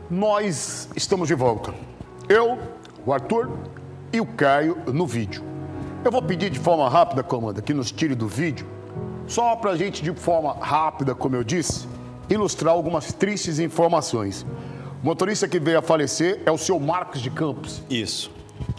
Nós estamos de volta. Eu, o Arthur e o Caio no vídeo. Eu vou pedir de forma rápida, comanda, que nos tire do vídeo, só para a gente, de forma rápida, como eu disse, ilustrar algumas tristes informações. O motorista que veio a falecer é o seu Marcos de Campos. Isso.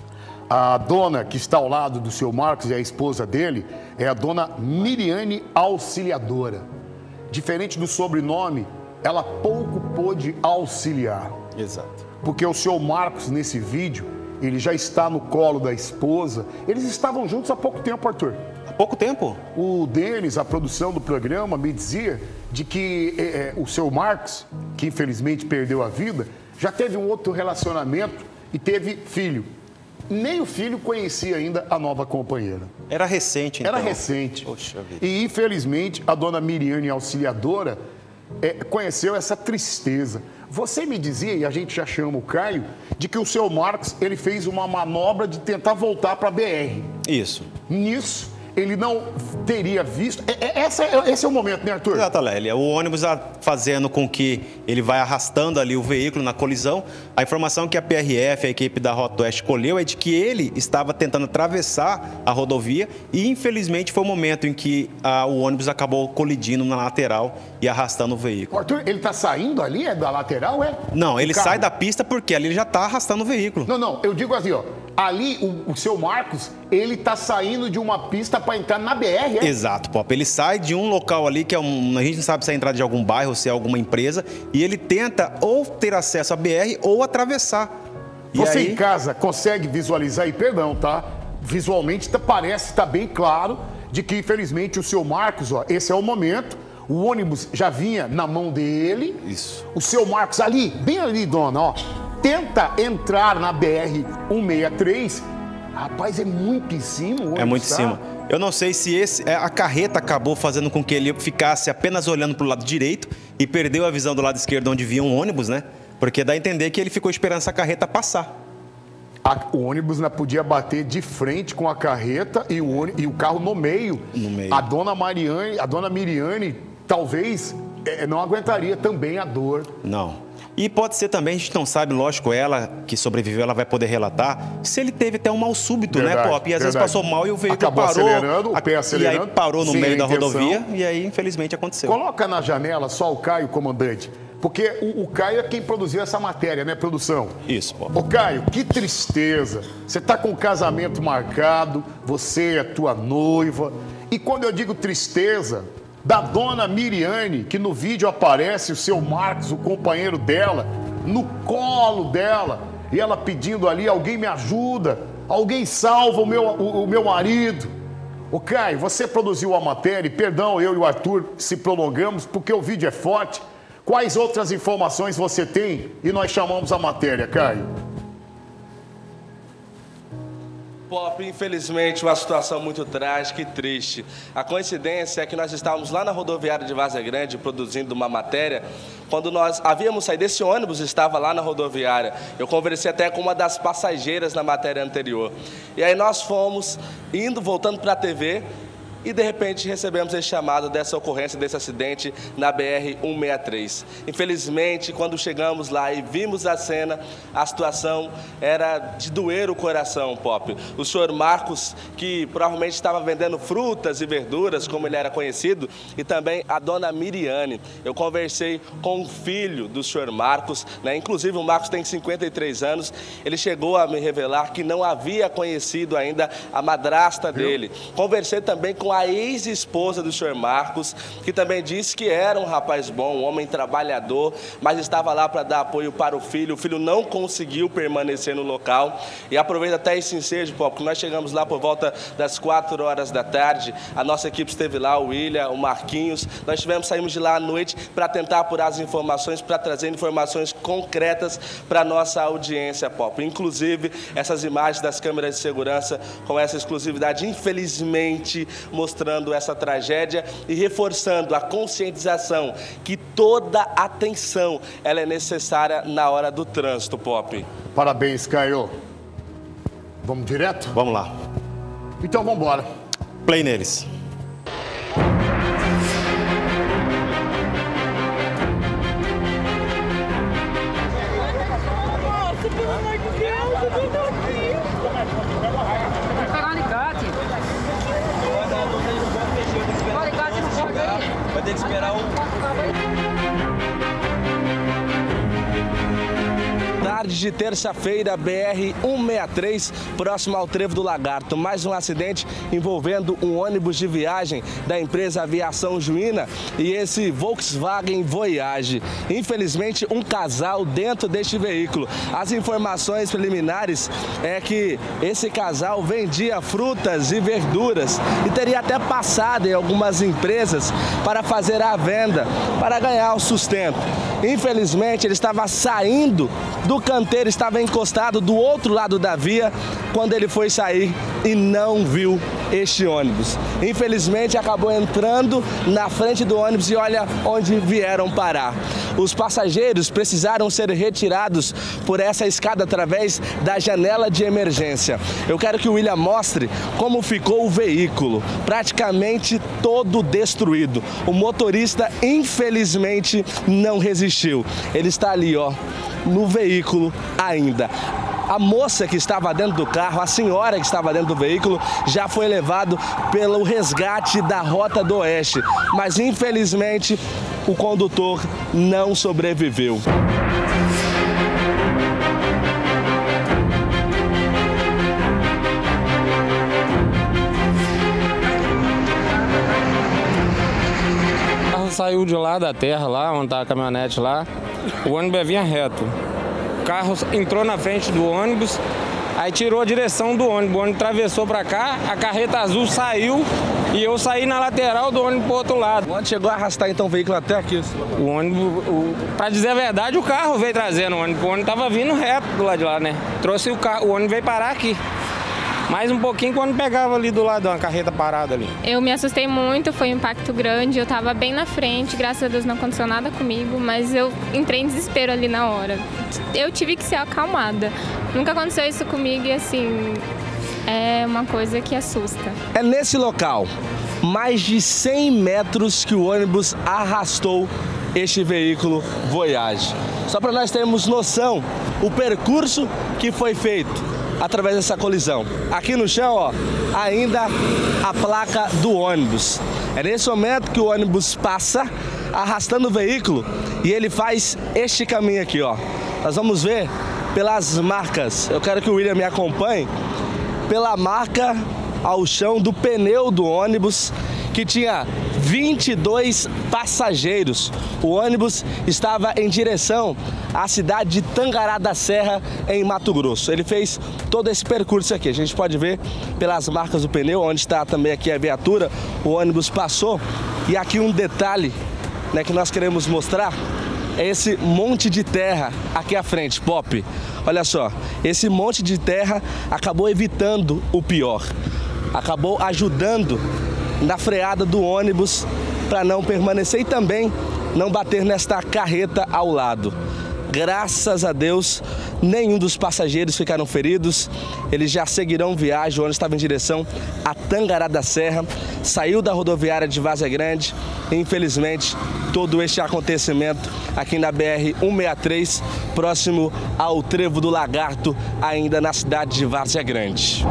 A dona que está ao lado do seu Marcos e a esposa dele é a dona Miriane Auxiliadora. Diferente do sobrenome, ela pouco pôde auxiliar. Exato. Porque o seu Marcos, nesse vídeo, ele já está no colo da esposa. Eles estavam juntos há pouco tempo, Arthur. Há pouco tempo? O Denis, a produção do programa, me dizia de que o seu Marcos, que infelizmente perdeu a vida, já teve um outro relacionamento e teve filho. Nem o filho conhecia ainda a nova companheira. Era recente, então. Era recente. Poxa vida. E, infelizmente, a dona Miriane Auxiliadora conheceu essa tristeza. Você me dizia, e a gente já chama o Caio, de que o seu Marcos, ele fez uma manobra de tentar voltar para a BR. Isso. Nisso, ele não teria visto... Esse é o momento, né, Arthur? Exato, Lélia. O ônibus está fazendo com que ele vai arrastando ali o veículo na colisão. A informação que a PRF, a equipe da Rota Oeste, colheu é de que ele estava tentando atravessar a rodovia e, infelizmente, foi o momento em que o ônibus acabou colidindo na lateral e arrastando o veículo. Arthur, ele está saindo ali, da lateral, é? Não, ele sai da pista porque ali ele já está arrastando o veículo. Não, eu digo assim, ó. Ali, o seu Marcos, ele está saindo de uma pista para entrar na BR, é? Exato, Pop. Ele sai de um local ali que a gente não sabe se é a entrada de algum bairro ou se é alguma empresa, e ele tenta ou ter acesso à BR ou atravessar. Você em casa consegue visualizar aí, perdão, tá? Visualmente parece estar bem claro de que, infelizmente, o seu Marcos, ó, esse é o momento, o ônibus já vinha na mão dele. Isso. O seu Marcos ali, bem ali, dona, ó, tenta entrar na BR-163. Rapaz, é muito em cima o ônibus. É muito em cima. Eu não sei se a carreta acabou fazendo com que ele ficasse apenas olhando para o lado direito e perdeu a visão do lado esquerdo onde vinha um ônibus, né? Porque dá a entender que ele ficou esperando essa carreta passar. O ônibus não podia bater de frente com a carreta e o carro no meio. No meio. A dona Miriane, talvez não aguentaria também a dor. Não. E pode ser também, a gente não sabe, lógico, ela que sobreviveu, ela vai poder relatar, se ele teve até um mal súbito, verdade, né, Pop? E às vezes passou mal e o veículo acabou parou. Acelerando, o pé acelerando. E aí parou no meio da intenção. rodovia e aí, infelizmente, aconteceu. Coloca na janela só o Caio, comandante, porque o Caio é quem produziu essa matéria, né, produção? Isso, Pop. Ô, Caio, que tristeza. Você tá com o casamento marcado, você é tua noiva. E quando eu digo tristeza, da dona Miriane, que no vídeo aparece o seu Marcos, o companheiro dela, no colo dela, e ela pedindo ali, alguém me ajuda, alguém salva o meu marido. Ô Caio, você produziu a matéria, e perdão, eu e o Arthur se prolongamos, porque o vídeo é forte. Quais outras informações você tem e nós chamamos a matéria, Caio? Pop, infelizmente, uma situação muito trágica e triste. A coincidência é que nós estávamos lá na rodoviária de Várzea Grande produzindo uma matéria. Quando nós havíamos saído, esse ônibus estava lá na rodoviária. Eu conversei até com uma das passageiras na matéria anterior. E aí nós fomos voltando para a TV. E, de repente, recebemos esse chamado dessa ocorrência, desse acidente na BR-163. Infelizmente, quando chegamos lá e vimos a cena, a situação era de doer o coração, Pop. O senhor Marcos, que provavelmente estava vendendo frutas e verduras, como ele era conhecido, e também a dona Miriane. Eu conversei com o filho do senhor Marcos, né? Inclusive o Marcos tem 53 anos. Ele chegou a me revelar que não havia conhecido ainda a madrasta dele. Conversei também com a ex-esposa do senhor Marcos, que também disse que era um rapaz bom, um homem trabalhador, mas estava lá para dar apoio para o filho. O filho não conseguiu permanecer no local. E aproveito até esse ensejo, porque nós chegamos lá por volta das 4 horas da tarde. A nossa equipe esteve lá, o William, o Marquinhos. Nós saímos de lá à noite para tentar apurar as informações, para trazer informações concretas para a nossa audiência, Pop. Inclusive, essas imagens das câmeras de segurança com essa exclusividade, infelizmente, mostrando essa tragédia e reforçando a conscientização que toda atenção ela é necessária na hora do trânsito, Pop. Parabéns, Caio. Vamos direto? Vamos lá. Então vamos embora. Play neles. tarde de terça-feira, BR-163, próximo ao Trevo do Lagarto. Mais um acidente envolvendo um ônibus de viagem da empresa Aviação Juína e esse Volkswagen Voyage. Infelizmente, um casal dentro deste veículo. As informações preliminares é que esse casal vendia frutas e verduras e teria até passado em algumas empresas para fazer a venda, para ganhar o sustento. Infelizmente, ele estava saindo do canteiro, estava encostado do outro lado da via quando ele foi sair e não viu este ônibus. Infelizmente, acabou entrando na frente do ônibus e olha onde vieram parar. Os passageiros precisaram ser retirados por essa escada através da janela de emergência. Eu quero que o William mostre como ficou o veículo, praticamente todo destruído. O motorista, infelizmente, não resistiu. Ele está ali, ó, no veículo ainda. A moça que estava dentro do carro, a senhora que estava dentro do veículo, já foi levado pelo resgate da Rota do Oeste. Mas, infelizmente, o condutor não sobreviveu. O carro saiu de lá da terra, lá onde estava a caminhonete lá, o ônibus vinha reto. O carro entrou na frente do ônibus, aí tirou a direção do ônibus, o ônibus atravessou para cá, a carreta azul saiu e eu saí na lateral do ônibus pro outro lado. Onde chegou a arrastar então o veículo até aqui? O ônibus, para dizer a verdade, o carro veio trazendo o ônibus estava vindo reto do lado de lá, né? Trouxe o carro, o ônibus veio parar aqui. Mais um pouquinho quando pegava ali do lado, uma carreta parada ali. Eu me assustei muito, foi um impacto grande, eu estava bem na frente, graças a Deus não aconteceu nada comigo, mas eu entrei em desespero ali na hora. Eu tive que ser acalmada. Nunca aconteceu isso comigo e assim, é uma coisa que assusta. É nesse local, mais de 100 metros que o ônibus arrastou este veículo Voyage. Só para nós termos noção, o percurso que foi feito através dessa colisão. Aqui no chão, ó, ainda a placa do ônibus. É nesse momento que o ônibus passa arrastando o veículo e ele faz este caminho aqui, ó. Nós vamos ver pelas marcas. Eu quero que o William me acompanhe pela marca ao chão do pneu do ônibus, que tinha 22 passageiros. O ônibus estava em direção à cidade de Tangará da Serra, em Mato Grosso. Ele fez todo esse percurso aqui. A gente pode ver pelas marcas do pneu, onde está também aqui a viatura, o ônibus passou. E aqui um detalhe, né, que nós queremos mostrar, é esse monte de terra aqui à frente, Pop. Olha só, esse monte de terra acabou evitando o pior. Acabou ajudando na freada do ônibus para não permanecer e também não bater nesta carreta ao lado. Graças a Deus, nenhum dos passageiros ficaram feridos. Eles já seguirão viagem. O ônibus estava em direção a Tangará da Serra, saiu da rodoviária de Várzea Grande. E, infelizmente, todo este acontecimento aqui na BR-163, próximo ao Trevo do Lagarto, ainda na cidade de Várzea Grande.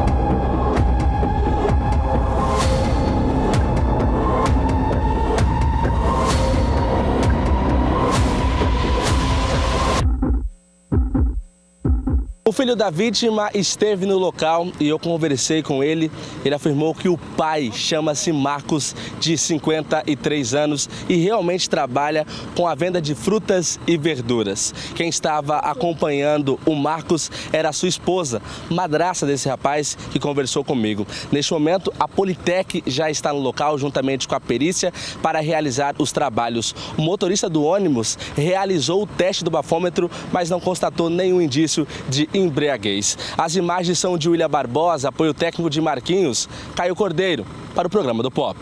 O filho da vítima esteve no local e eu conversei com ele. Ele afirmou que o pai chama-se Marcos, de 53 anos, e realmente trabalha com a venda de frutas e verduras. Quem estava acompanhando o Marcos era a sua esposa, madrasta desse rapaz, que conversou comigo. Neste momento, a Politec já está no local, juntamente com a perícia, para realizar os trabalhos. O motorista do ônibus realizou o teste do bafômetro, mas não constatou nenhum indício de embriaguez. As imagens são de William Barbosa, apoio técnico de Marquinhos, Caio Cordeiro, para o programa do Pop.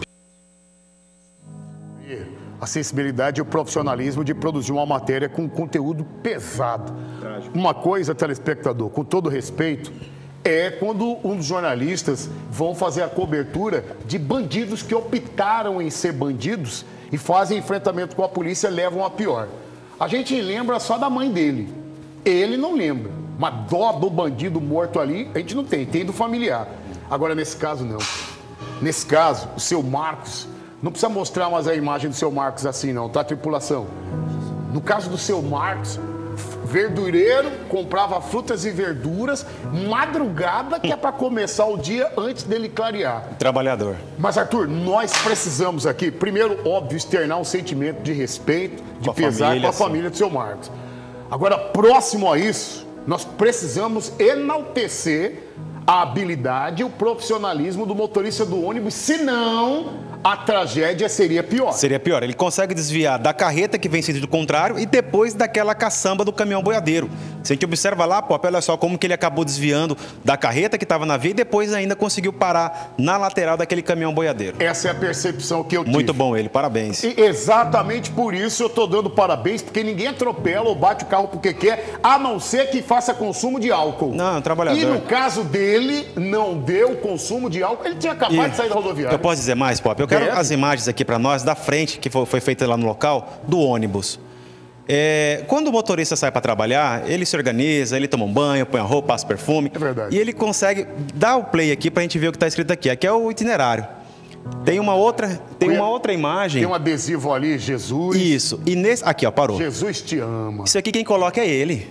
A sensibilidade e o profissionalismo de produzir uma matéria com conteúdo pesado. Uma coisa, telespectador, com todo respeito, é quando os jornalistas vão fazer a cobertura de bandidos que optaram em ser bandidos e fazem enfrentamento com a polícia e levam a pior. A gente lembra só da mãe dele. Ele não lembra. Uma dó do bandido morto ali, a gente não tem, tem do familiar. Agora, nesse caso, não. Nesse caso, o seu Marcos, não precisa mostrar mais a imagem do seu Marcos assim, não, tá, tripulação? No caso do seu Marcos, verdureiro, comprava frutas e verduras, madrugada, que é para começar o dia antes dele clarear. Trabalhador. Mas, Arthur, nós precisamos aqui, primeiro, óbvio, externar um sentimento de respeito, de pesar com a família do seu Marcos. Agora, próximo a isso, nós precisamos enaltecer a habilidade e o profissionalismo do motorista do ônibus, senão a tragédia seria pior. Seria pior. Ele consegue desviar da carreta que vem em sentido contrário e depois daquela caçamba do caminhão boiadeiro. Se a gente observa lá, Pop, olha só como que ele acabou desviando da carreta que estava na via e depois ainda conseguiu parar na lateral daquele caminhão boiadeiro. Essa é a percepção que eu tive. Muito bom ele, parabéns. E exatamente por isso eu estou dando parabéns, porque ninguém atropela ou bate o carro porque quer, a não ser que faça consumo de álcool. Não, trabalhador. E no caso dele, não deu consumo de álcool, ele tinha acabado de sair da rodoviária. Eu posso dizer mais, Pop? Eu quero as imagens aqui para nós da frente, que foi feita lá no local, do ônibus. Quando o motorista sai para trabalhar, ele se organiza, ele toma um banho, põe a roupa, passa perfume. É verdade. E ele consegue dar o play aqui para a gente ver o que está escrito aqui. Aqui é o itinerário. Tem uma outra imagem. Tem um adesivo ali, Jesus. Isso. E nesse aqui, ó, parou. Jesus te ama. Isso aqui quem coloca é ele.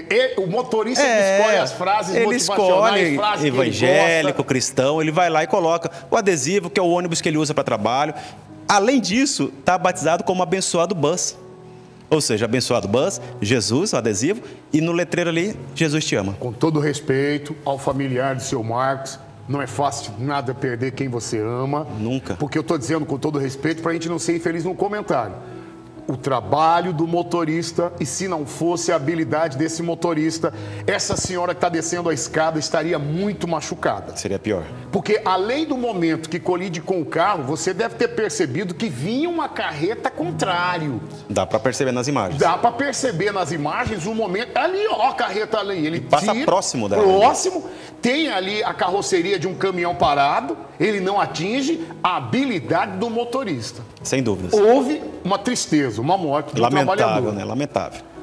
O motorista escolhe as frases motivacionais, ele escolhe evangélico, cristão, ele vai lá e coloca o adesivo, que é o ônibus que ele usa para trabalho. Além disso, está batizado como abençoado bus. Ou seja, abençoado bus, Jesus, o adesivo, e no letreiro ali, Jesus te ama. Com todo respeito ao familiar do seu Marcos, não é fácil nada perder quem você ama. Nunca. Porque eu estou dizendo com todo respeito para a gente não ser infeliz no comentário. O trabalho do motorista, e se não fosse a habilidade desse motorista, essa senhora que está descendo a escada estaria muito machucada. Seria pior. Porque além do momento que colide com o carro, você deve ter percebido que vinha uma carreta contrário. Dá para perceber nas imagens. Dá para perceber nas imagens o momento. Ali, ó, a carreta ali. Ele passa próximo dela. Próximo. Tem ali a carroceria de um caminhão parado. Ele não atinge a habilidade do motorista. Sem dúvidas. Houve uma tristeza, uma morte de um trabalhador. Lamentável, né? Lamentável.